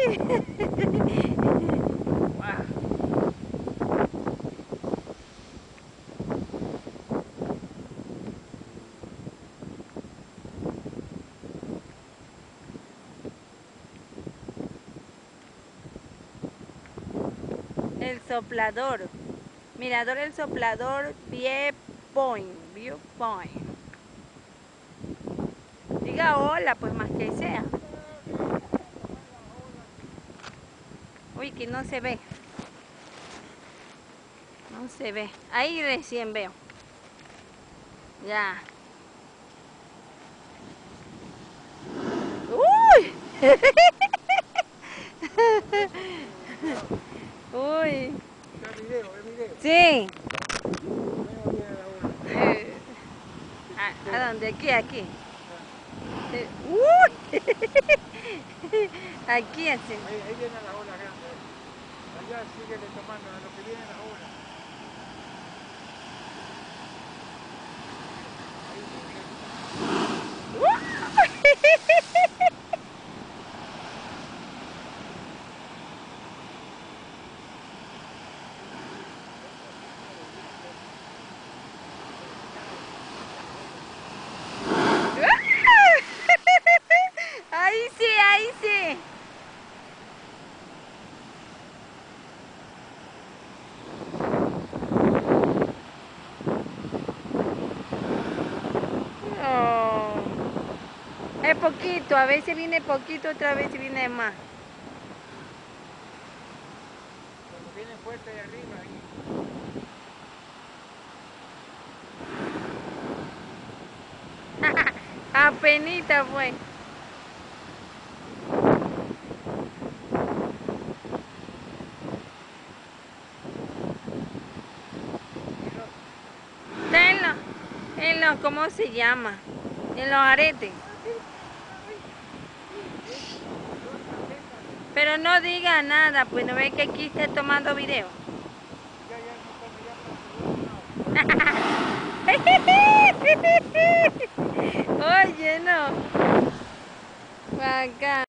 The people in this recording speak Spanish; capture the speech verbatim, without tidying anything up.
El soplador. Mirador El Soplador, Viewpoint. Viewpoint. Diga hola, pues más que sea. Uy, que no se ve. No se ve. Ahí recién veo. Ya. ¡Uy! Uy. Sí. Eh, ¿A, a dónde? Aquí, aquí. Eh, ¡Uy! Aquí así. Ahí, ahí viene la ola grande. Allá sigue tomando a lo que viene la ola. Ahí sí, ahí sí. Oh. Es poquito, a veces viene poquito, otra vez viene más. Cuando viene fuerte de arriba ahí. Apenita fue. Está en los, en los, ¿cómo se llama? En los aretes. Pero no diga nada, pues no ve que aquí está tomando video. Ya, ya, no, cuando ya para el segundo lado. Oye, no. Acá.